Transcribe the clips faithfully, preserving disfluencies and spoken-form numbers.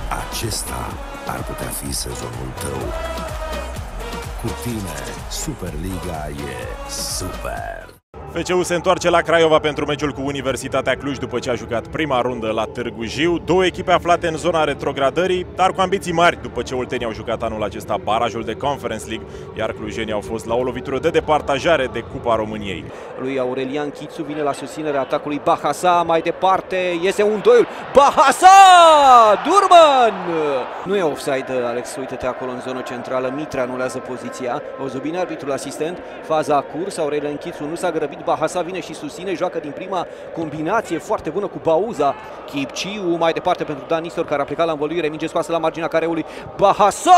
Acesta ar putea fi sezonul tău. Cu tine, Superliga e super! F C U se întoarce la Craiova pentru meciul cu Universitatea Cluj după ce a jucat prima rundă la Târgu Jiu. Două echipe aflate în zona retrogradării, dar cu ambiții mari după ce oltenii au jucat anul acesta barajul de Conference League, iar clujenii au fost la o lovitură de departajare de Cupa României. Lui Aurelian Chițu vine la susținerea atacului Bahasa, mai departe iese un doiul. Bahasa! Durman! Nu e offside, Alex, uite-te acolo în zonă centrală. Mitre anulează poziția. O zu bine arbitrul asistent. Faza a curs, Aurelian Chițu nu s-a grăbit. Bahasa vine și susține, joacă din prima combinație foarte bună cu Bauza. Chipciu mai departe pentru Dan Nistor, care a plecat la învăluire, minge scoasă la marginea careului. Bahasa!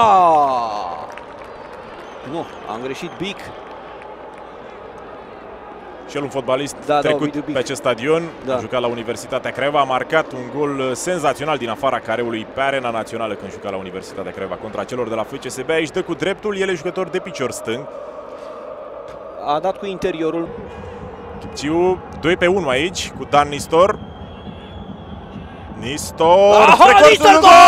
Nu, am greșit Bic. Și el, un fotbalist da, trecut da, pe acest stadion, da. a jucat la Universitatea Craiova, a marcat un gol senzațional din afara careului pe arena națională când juca la Universitatea Craiova contra celor de la F C S B. Aici dă cu dreptul, el e jucător de picior stâng. A dat cu interiorul. Chipciu, doi pe unu aici, cu Dan Nistor. Nistor! Aha, Nistor, gol!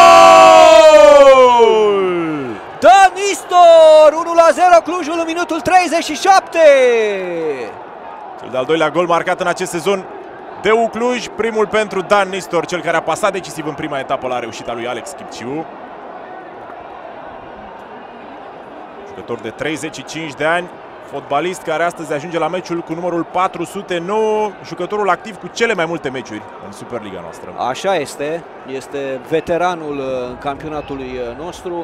Dan Nistor! unu la zero Clujul în minutul treizeci și șapte! Cel de-al doilea gol marcat în acest sezon de U Cluj, primul pentru Dan Nistor, cel care a pasat decisiv în prima etapă la reușita lui Alex Chipciu. Jucător de treizeci și cinci de ani, fotbalist care astăzi ajunge la meciul cu numărul patru sute nouă, jucătorul activ cu cele mai multe meciuri în Superliga noastră. Așa este, este veteranul campionatului nostru.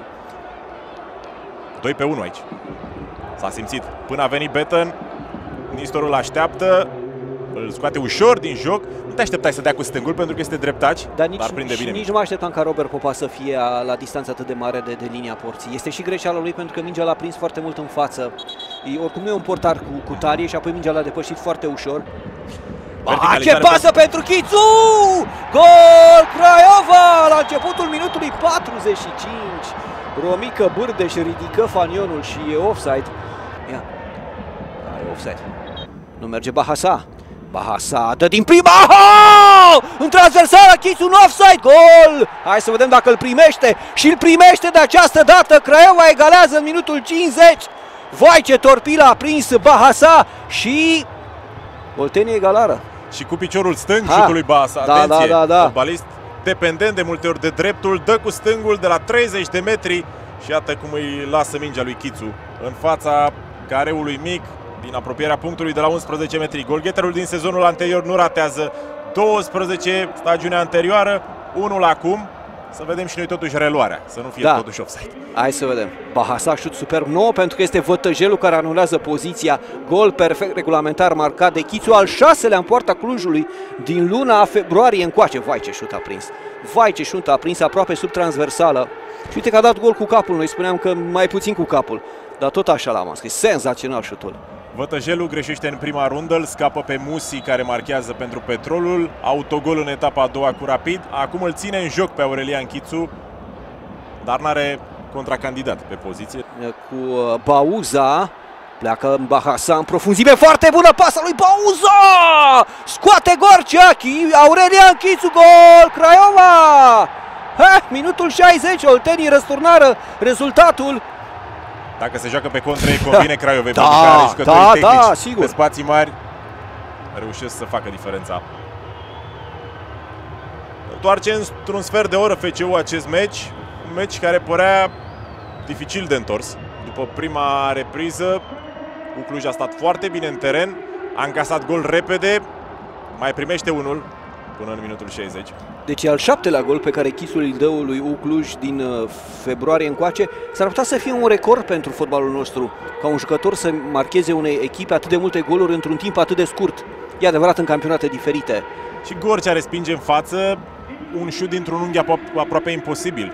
doi pe unu aici. S-a simțit până a venit Betten. Nistorul așteaptă, îl scoate ușor din joc. Nu te așteptai să dea cu stângul pentru că este dreptaci, dar nici, dar prinde bine. Nici nu mă așteptam ca Robert Popa să fie la distanță atât de mare de, de linia porții. Este și greșeala lui pentru că mingea l-a prins foarte mult în față. E, oricum nu e un portar cu, cu tarie și apoi mingea l-a depășit foarte ușor. Ah, ce pasă pe... pentru Chițu! Gol Craiova la începutul minutului patruzeci și cinci. Romică Bârdeș ridică fanionul și e offside. Ia. Da, e offside. Nu merge Bahasa. Bahasa dă din prima. Aha! În transversală Chițu, un offside. Gol! Hai să vedem dacă îl primește. Și îl primește de această dată. Craiova egalează în minutul cincizeci. Vai, ce torpilă a prins Bahasa și oltenii egalară. Și cu piciorul stâng șutul lui Bahasa. Da, atenție, da, da, da. fotbalist dependent de multe ori de dreptul, dă cu stângul de la treizeci de metri și iată cum îi lasă mingea lui Chițu în fața careului mic din apropierea punctului de la unsprezece metri. Golgheterul din sezonul anterior nu ratează, douăsprezece stagiunea anterioară, unul acum. Să vedem și noi totuși reluarea, să nu fie da. totuși offside. Hai să vedem. Bahasa șut superb, nouă pentru că este Vătăjelul care anulează poziția. Gol perfect regulamentar marcat de Chițu, al șaselea în poarta Clujului din luna februarie încoace. Vai, ce șut a prins. Vai, ce șut a prins aproape sub transversală. Și uite că a dat gol cu capul. Noi spuneam că mai puțin cu capul, dar tot așa l-am scris. Senzațional șutul. Vătăjelul greșește în prima rundă, îl scapă pe Musi care marchează pentru Petrolul. Autogol în etapa a doua cu Rapid. Acum îl ține în joc pe Aurelian Chițu, dar n-are contracandidat pe poziție. Cu Bauza, pleacă Bahasa în profunzime, foarte bună pasa lui Bauza! Scoate Gorcea, Aurelian Chițu, gol Craiova! Ha, minutul șaizeci, oltenii răsturnară rezultatul. Dacă se joacă pe contra, îi convine Craiovei, da, pentru că are jucătorii da, tehnici da, sigur. pe spații mari, reușesc să facă diferența. Întoarce într-un sfert de oră F C U acest meci, un meci care părea dificil de întors. După prima repriză, U Cluj a stat foarte bine în teren, a încasat gol repede, mai primește unul până în minutul șaizeci. Deci e al șaptelea gol pe care Chițul îl dă lui U Cluj din uh, februarie încoace. S-ar putea să fie un record pentru fotbalul nostru, ca un jucător să marcheze unei echipe atât de multe goluri într-un timp atât de scurt. E adevărat, în campionate diferite. Și Gorcea respinge în față un șut dintr-un unghi apro aproape imposibil.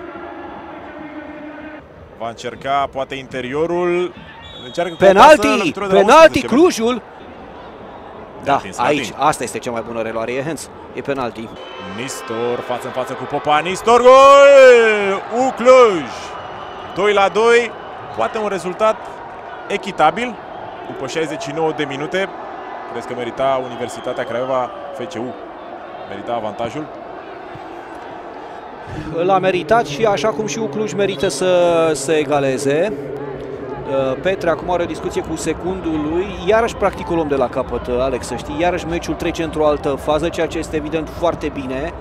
Va încerca poate interiorul. Încearcă penalti! Penalti Clujul! Da, aici, asta este cea mai bună reluare, e hands, e penalti. Nistor, față în față cu Popa, Nistor, gol! U Cluj! doi la doi, poate un rezultat echitabil după șaizeci și nouă de minute. Crezi că merita Universitatea Craiova, F C U? Merita avantajul? l-a meritat și așa cum și Cluj merită să, să egaleze. Petre acum are o discuție cu secundul lui, iarăși practic o luăm de la capăt, Alex, să știi, iarăși meciul trece într-o altă fază, ceea ce este evident foarte bine.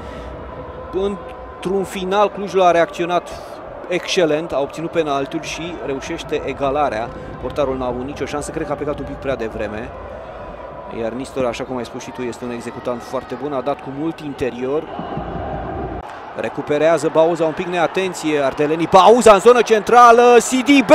Într-un final Clujul a reacționat excelent, a obținut penaltiul și reușește egalarea. Portarul n-a avut nicio șansă, cred că a plecat un pic prea devreme. Iar Nistor, așa cum ai spus și tu, este un executant foarte bun, a dat cu mult interior. Recuperează Bauza, un pic neatenție, ardelenii, Bauza în zonă centrală, Sidibe!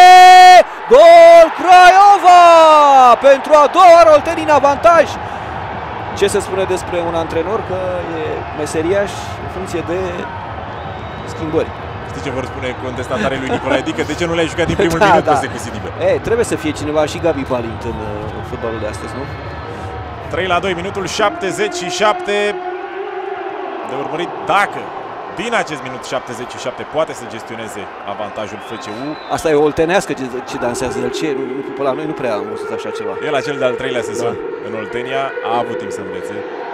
Gol Craiova! Pentru a doua oară Olteni în avantaj. Ce se spune despre un antrenor? Că e meseriaș în funcție de schimbări. Știi ce vor spune contestatarii lui Nicolae Dică? De ce nu le-ai jucat din primul da, minut da. cu Sidibe? E, trebuie să fie cineva și Gabi Balint în, în fotbalul de astăzi, nu? trei la doi, minutul șaptezeci și șapte. De urmărit dacă din acest minut șaptezeci și șapte poate să gestioneze avantajul F C U. Asta e o oltenească ce, ce dansează el. Ce, pe la noi nu prea am văzut așa ceva. El la cel de-al treilea sezon da. În Oltenia a avut timp să învețe.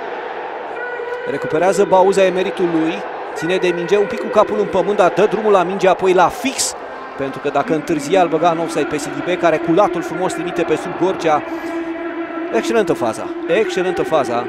Recuperează Bauza, e meritul lui. Ține de minge un pic cu capul în pământ, dar dă drumul la minge apoi la fix. Pentru că dacă întârzia, îl băga în offside pe Sidibe, care cu latul frumos trimite pe sub Gorgea. Excelentă faza. Excelentă faza.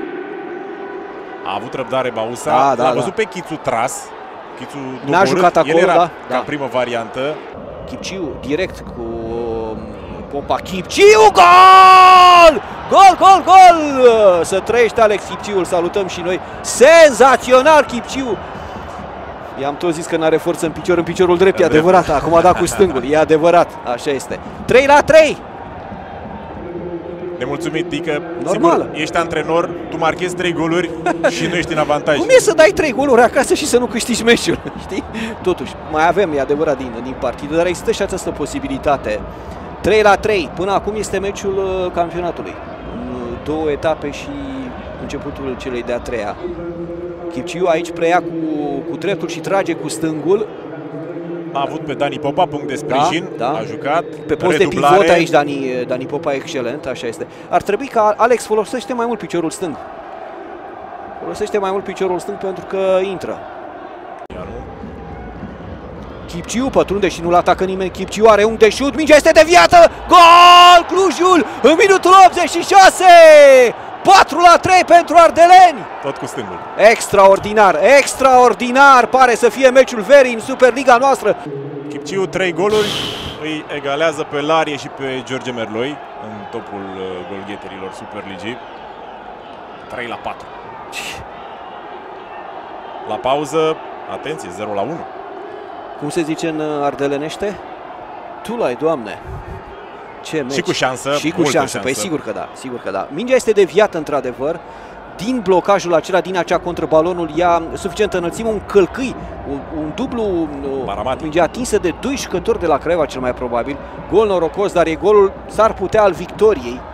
A avut răbdare Bauza, da, da, l-a văzut da. pe Chițu tras. Chițu n-a jucat acolo, el era da, ca da. primă variantă. Chipciu direct cu Popa, Chipciu, gol! Gol, gol, gol! Să trăiește Alex Chipciu, îl salutăm și noi. Senzațional Chipciu! I-am tot zis că n-are forță în picior, în piciorul drept, e adevărat, acum a dat cu stângul, e adevărat, așa este. trei la trei! Nemulțumit, Dică. Normal. Sigur, ești antrenor, tu marchezi trei goluri și nu ești în avantaj. Cum e să dai trei goluri acasă și să nu câștigi meciul, știi? Totuși, mai avem, e adevărat, din, din partidă, dar există și această posibilitate. trei la trei, până acum este meciul campionatului. Două etape și începutul celei de-a treia. Chipciu aici preia cu, cu dreptul și trage cu stângul. A avut pe Dani Popa, punct de sprijin, da, da. A jucat. Pe post de pivot aici Dani, Dani Popa, excelent, așa este. Ar trebui ca Alex folosește mai mult piciorul stâng. Folosește mai mult piciorul stâng pentru că intră. Chipciu pătrunde și nu-l atacă nimeni. Chipciu are un de șut, mingea este deviată. Gol! Clujul în minutul optzeci și șase! patru la trei pentru ardeleni. Tot cu stângul. Extraordinar, extraordinar pare să fie meciul verii în Superliga noastră. Chipciu, trei goluri, îi egalează pe Larie și pe George Merloi în topul golgheterilor Superligii. trei la patru. La pauză, atenție, zero la unu. Cum se zice în ardelenește? Tu l-ai, Doamne! Ce meci. Și cu șansă, și cu șansă. șansă. Păi sigur că da, sigur că da. Mingea este deviată într-adevăr. Din blocajul acela, din acea contră, balonul ia suficientă înălțime, un călcâi, un, un dublu, minge atinsă de doi jucători de la Craiova cel mai probabil. Gol norocos, dar e golul, s-ar putea, al victoriei.